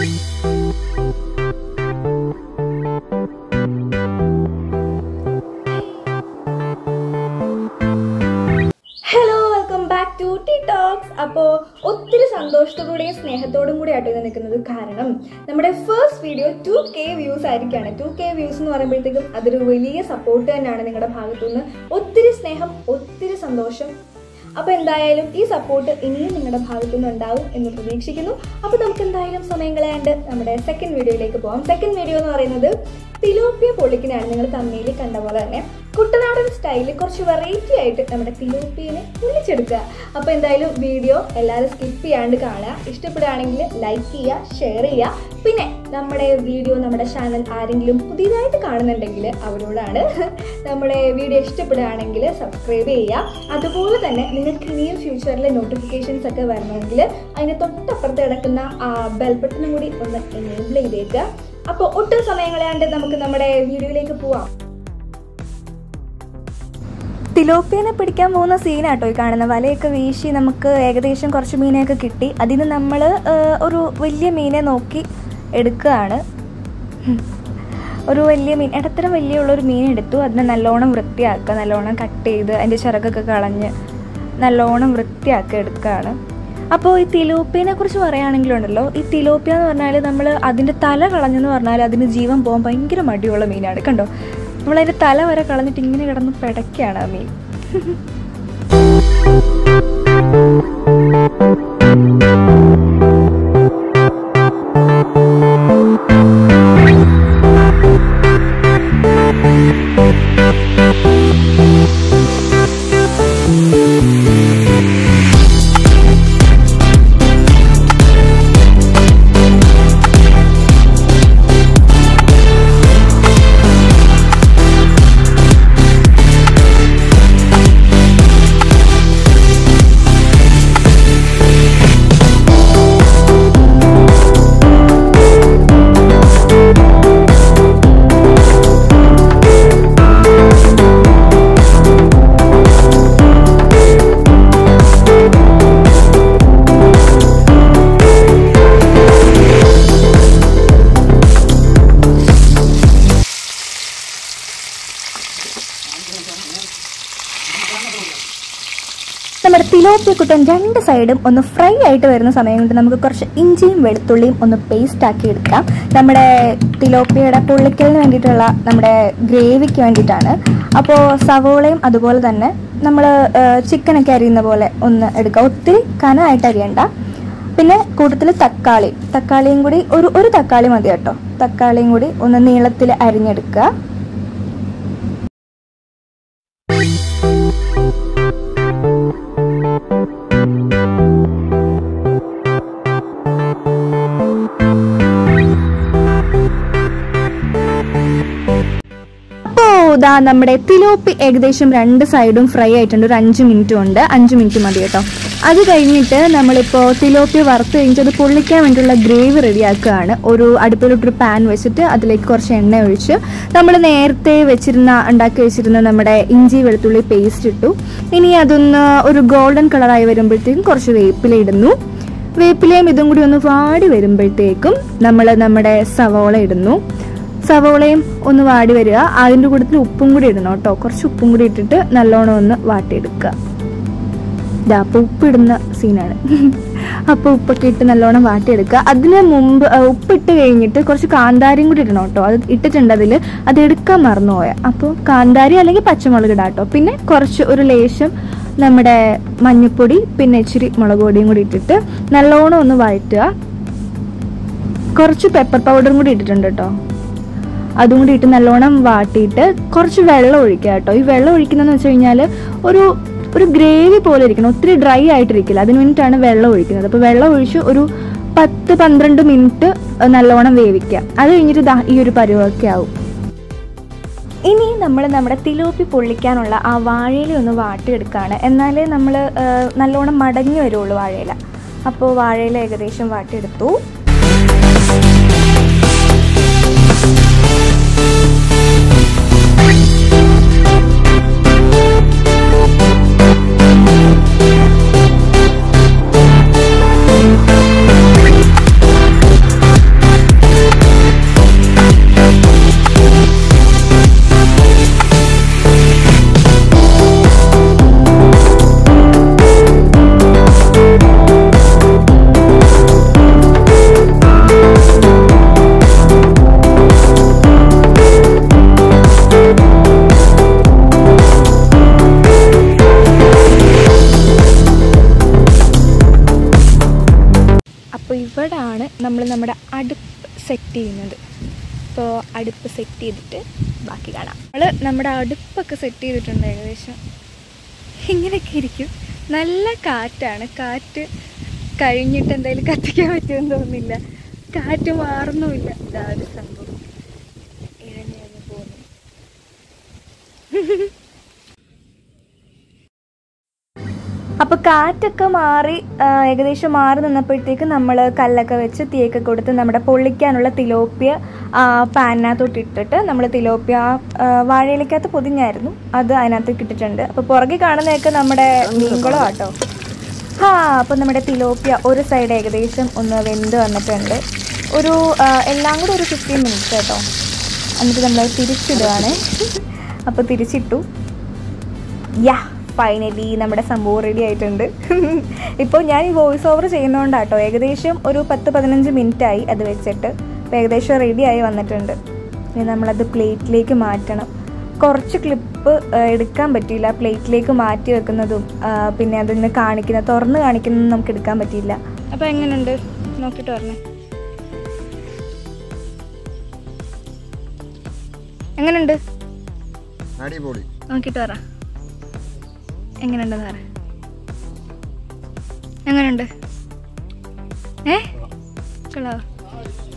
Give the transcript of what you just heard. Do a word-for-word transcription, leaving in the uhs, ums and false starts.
അപ്പോൾ ഒത്തിരി സന്തോഷത്തോടെയും സ്നേഹത്തോടും കൂടി ആയിട്ട് നിൽക്കുന്നത് കാരണം നമ്മുടെ first video two K views ആയിരിക്കുകയാണ്. ടു കെ വ്യൂസ് എന്ന് പറയുമ്പോഴത്തേക്കും അതൊരു വലിയ സപ്പോർട്ട് തന്നെയാണ് നിങ്ങളുടെ ഭാഗത്തുനിന്ന്. ഒത്തിരി സ്നേഹം, ഒത്തിരി സന്തോഷം. അപ്പോൾ എന്തായാലും ഈ സപ്പോർട്ട് ഇനിയും നിങ്ങളുടെ ഭാഗത്തുനിന്ന് ഉണ്ടാവും എന്ന് പ്രതീക്ഷിക്കുന്നു. അപ്പോൾ നമുക്ക് എന്തായാലും സമയം കളയാണ്ട് നമ്മുടെ സെക്കൻഡ് വീഡിയോയിലേക്ക് പോകാം. സെക്കൻഡ് വീഡിയോ എന്ന് പറയുന്നത് തിലോപ്പിയ പൊള്ളിക്കിനാണ്. നിങ്ങൾ തമ്മിൽ കണ്ട പോലെ തന്നെ കുട്ടനാടൻ സ്റ്റൈലിൽ കുറച്ച് വെറൈറ്റി ആയിട്ട് നമ്മുടെ തിലോപ്പിയനെ പൊള്ളിച്ചെടുക്കുക. അപ്പോൾ എന്തായാലും വീഡിയോ എല്ലാവരും സ്കിപ്പ് ചെയ്യാണ്ട് കാണുക. ഇഷ്ടപ്പെടുകയാണെങ്കിൽ ലൈക്ക് ചെയ്യുക, ഷെയർ ചെയ്യുക. പിന്നെ നമ്മുടെ വീഡിയോ നമ്മുടെ ചാനൽ ആരെങ്കിലും പുതിയതായിട്ട് കാണുന്നുണ്ടെങ്കിൽ അവരോടാണ്, നമ്മുടെ വീഡിയോ ഇഷ്ടപ്പെടുകയാണെങ്കിൽ സബ്സ്ക്രൈബ് ചെയ്യുക. അതുപോലെ തന്നെ നിങ്ങൾക്ക് ഇനിയും ഫ്യൂച്ചറിൽ നോട്ടിഫിക്കേഷൻസ് ഒക്കെ വരണമെങ്കിൽ അതിന് തൊട്ടപ്പുറത്ത് കിടക്കുന്ന ആ ബെൽ ബട്ടണും കൂടി ഒന്ന് എനേബിൾ ചെയ്തേക്കുക. അപ്പോൾ ഒട്ടും സമയം കളയാണ്ട് നമുക്ക് നമ്മുടെ വീഡിയോയിലേക്ക് പോവാം. തിലോപ്പിയനെ പിടിക്കാൻ പോകുന്ന സീനാട്ടോ ഈ കാണുന്ന. വലയൊക്കെ വീശി നമുക്ക് ഏകദേശം കുറച്ച് മീനെയൊക്കെ കിട്ടി. അതിന് നമ്മൾ ഒരു വലിയ മീനെ നോക്കി എടുക്കുകയാണ്. ഒരു വലിയ മീൻ, ഇടത്തരം വലിയ ഉള്ളൊരു മീൻ എടുത്തു. അതിനെ നല്ലോണം വൃത്തിയാക്കുക, നല്ലോണം കട്ട് ചെയ്ത് അതിൻ്റെ ചിറകൊക്കെ കളഞ്ഞ് നല്ലോണം വൃത്തിയാക്കി എടുക്കുകയാണ്. അപ്പോൾ ഈ തിലോപ്പിയനെ കുറിച്ച് പറയുകയാണെങ്കിലുണ്ടല്ലോ, ഈ തിലോപ്പിയ എന്ന് പറഞ്ഞാൽ നമ്മൾ അതിൻ്റെ തല കളഞ്ഞെന്ന് പറഞ്ഞാൽ അതിന് ജീവൻ പോകാൻ ഭയങ്കര മടിയുള്ള മീനാണ്. കണ്ടോ, നമ്മളതിൻ്റെ തല വരെ കളഞ്ഞിട്ട് ഇങ്ങനെ കിടന്ന് പിടയ്ക്കുകയാണ് ആ മീൻ. നമ്മുടെ തിലോപ്പിയ കുട്ടൻ രണ്ട് സൈഡും ഒന്ന് ഫ്രൈ ആയിട്ട് വരുന്ന സമയം കൊണ്ട് നമുക്ക് കുറച്ച് ഇഞ്ചിയും വെളുത്തുള്ളിയും ഒന്ന് പേസ്റ്റ് ആക്കി എടുക്കാം. നമ്മുടെ തിലോപ്പിയയുടെ പൊള്ളിക്കലിന് വേണ്ടിയിട്ടുള്ള നമ്മുടെ ഗ്രേവിക്ക് വേണ്ടിയിട്ടാണ്. അപ്പോൾ സവോളയും അതുപോലെ തന്നെ നമ്മൾ ചിക്കനൊക്കെ അരിയുന്ന പോലെ ഒന്ന് എടുക്കുക. ഒത്തിരി കനമായിട്ട് അരിയണ്ട. പിന്നെ കൂട്ടത്തിൽ തക്കാളി തക്കാളിയും കൂടി ഒരു ഒരു തക്കാളി മതി കേട്ടോ. തക്കാളിയും കൂടി ഒന്ന് നീളത്തിൽ അരിഞ്ഞെടുക്കുക. ഇതാ നമ്മുടെ തിലോപ്പി ഏകദേശം രണ്ട് സൈഡും ഫ്രൈ ആയിട്ടുണ്ട്. ഒരു അഞ്ച് മിനിറ്റ് ഉണ്ട്, അഞ്ച് മിനിറ്റ് മതി കേട്ടോ. അത് കഴിഞ്ഞിട്ട് നമ്മളിപ്പോൾ തിലോപ്പി വറുത്ത് കഴിഞ്ഞിട്ട് അത് പൊള്ളിക്കാൻ വേണ്ടിയുള്ള ഗ്രേവി റെഡിയാക്കുകയാണ്. ഒരു അടുപ്പിലോട്ടൊരു പാൻ വെച്ചിട്ട് അതിലേക്ക് കുറച്ച് എണ്ണ ഒഴിച്ച് നമ്മൾ നേരത്തെ വെച്ചിരുന്ന ഉണ്ടാക്കി വെച്ചിരുന്ന നമ്മുടെ ഇഞ്ചി വെളുത്തുള്ളി പേസ്റ്റ് ഇട്ടു. ഇനി അതൊന്ന് ഒരു ഗോൾഡൻ കളറായി വരുമ്പോഴത്തേക്കും കുറച്ച് വേപ്പില ഇടുന്നു. വേപ്പിലയും ഇതും കൂടി ഒന്ന് വാടി വരുമ്പോഴത്തേക്കും നമ്മൾ നമ്മുടെ സവോള ഇടുന്നു. സവോളയും ഒന്ന് വാടി വരിക. അതിൻ്റെ കൂട്ടത്തിൽ ഉപ്പും കൂടി ഇടണം കേട്ടോ. കുറച്ച് ഉപ്പും കൂടി ഇട്ടിട്ട് നല്ലോണം ഒന്ന് വാട്ടിയെടുക്കുക. ഇതാ അപ്പോൾ ഉപ്പിടുന്ന സീനാണ്. അപ്പോൾ ഉപ്പൊക്കെ ഇട്ട് നല്ലോണം വാട്ടിയെടുക്കുക. അതിന് മുമ്പ് ഉപ്പിട്ട് കഴിഞ്ഞിട്ട് കുറച്ച് കാന്താരിയും കൂടി ഇടണം കേട്ടോ. അത് ഇട്ടിട്ടുണ്ട് അതിൽ, അത് എടുക്കാൻ മറന്നുപോയാൽ. അപ്പോൾ കാന്താരി അല്ലെങ്കിൽ പച്ചമുളക് ഇടാം കേട്ടോ. പിന്നെ കുറച്ച് ഒരു ലേശം നമ്മുടെ മഞ്ഞൾപ്പൊടി പിന്നെ ഇച്ചിരി മുളക് പൊടിയും കൂടി ഇട്ടിട്ട് നല്ലോണം ഒന്ന് വഴറ്റുക. കുറച്ച് പെപ്പർ പൗഡറും കൂടി ഇട്ടിട്ടുണ്ട് കേട്ടോ. അതും കൂടി ഇട്ട് നല്ലോണം വാട്ടിയിട്ട് കുറച്ച് വെള്ളം ഒഴിക്കുക കേട്ടോ. ഈ വെള്ളം ഒഴിക്കുന്നതെന്ന് വെച്ച് കഴിഞ്ഞാൽ ഒരു ഒരു ഗ്രേവി പോലെ ഇരിക്കണം, ഒത്തിരി ഡ്രൈ ആയിട്ടിരിക്കില്ല. അതിന് വേണ്ടിയിട്ടാണ് വെള്ളം ഒഴിക്കുന്നത്. അപ്പോൾ വെള്ളം ഒഴിച്ച് ഒരു പത്ത് പന്ത്രണ്ട് മിനിറ്റ് നല്ലോണം വേവിക്കുക. അത് കഴിഞ്ഞിട്ട് ഈ ഒരു പരുവമൊക്കെ ആവും. ഇനി നമ്മൾ നമ്മുടെ തിലോപ്പി പൊള്ളിക്കാനുള്ള ആ വാഴയില ഒന്ന് വാട്ടിയെടുക്കുകയാണ്. എന്നാലേ നമ്മൾ നല്ലോണം മടങ്ങി വരുള്ളൂ വാഴയില. അപ്പോൾ വാഴയില ഏകദേശം വാട്ടിയെടുത്തു. നമ്മൾ നമ്മുടെ അടുപ്പ് സെറ്റ് ചെയ്യുന്നത്. അപ്പോൾ അടുപ്പ് സെറ്റ് ചെയ്തിട്ട് ബാക്കി കാണാം. നമ്മൾ നമ്മുടെ അടുപ്പൊക്കെ സെറ്റ് ചെയ്തിട്ടുണ്ട്. ഏകദേശം ഇങ്ങനെയൊക്കെ ഇരിക്കും. നല്ല കാറ്റാണ്. കാറ്റ് കഴിഞ്ഞിട്ട് എന്തായാലും കത്തിക്കാൻ പറ്റുമെന്ന് തോന്നുന്നില്ല. കാറ്റ് മാറുന്നുമില്ല. ഇതാ ഒരു സംഭവം ഇഴഞ്ഞ് ഇഴഞ്ഞ് പോകുന്നു. അപ്പോൾ കാറ്റൊക്കെ മാറി ഏകദേശം മാറി നിന്നപ്പോഴത്തേക്ക് നമ്മൾ കല്ലൊക്കെ വെച്ച് തീയൊക്കെ കൊടുത്ത് നമ്മുടെ പൊള്ളിക്കാനുള്ള തിലോപ്പിയ പാനിനകത്തോട്ട് ഇട്ടിട്ട് നമ്മൾ തിലോപ്പിയ വാഴയിലേക്കകത്ത് പൊതിഞ്ഞായിരുന്നു, അത് അതിനകത്തേക്ക് ഇട്ടിട്ടുണ്ട്. അപ്പോൾ പുറകെ കാണുന്നതൊക്കെ നമ്മുടെ മീൻകുളം ആട്ടോ. ആ അപ്പോൾ നമ്മുടെ തിലോപ്പിയ ഒരു സൈഡ് ഏകദേശം ഒന്ന് വെന്ത് വന്നിട്ടുണ്ട്. ഒരു എല്ലാം കൂടെ ഒരു ഫിഫ്റ്റീൻ മിനിറ്റ്സ് കേട്ടോ. എന്നിട്ട് നമ്മൾ തിരിച്ചിടുകയാണ്. അപ്പോൾ തിരിച്ചിട്ടു. യാ ഫൈനലി നമ്മുടെ സംഭവം റെഡി ആയിട്ടുണ്ട്. ഇപ്പോൾ ഞാൻ ഈ വോയിസ് ഓവർ ചെയ്യുന്നതുകൊണ്ടാട്ടോ ഏകദേശം ഒരു പത്ത് പതിനഞ്ച് മിനിറ്റായി അത് വെച്ചിട്ട്. അപ്പോൾ ഏകദേശം റെഡിയായി വന്നിട്ടുണ്ട്. ഇനി നമ്മളത് പ്ലേറ്റിലേക്ക് മാറ്റണം. കുറച്ച് ക്ലിപ്പ് എടുക്കാൻ പറ്റിയില്ല, പ്ലേറ്റിലേക്ക് മാറ്റി വെക്കുന്നതും പിന്നെ അതിന് കാണിക്കുന്ന തുറന്ന് കാണിക്കുന്നതും നമുക്ക് എടുക്കാൻ പറ്റിയില്ല. അപ്പോൾ എങ്ങനെയുണ്ട് നോക്കിയിട്ട് പറഞ്ഞേ. എങ്ങനെയുണ്ട് നോക്കിയിട്ട് പറ. എങ്ങനെയുണ്ടെന്ന് പറ. എങ്ങനെയുണ്ട്? ഏ ചൊല്ലാവോ?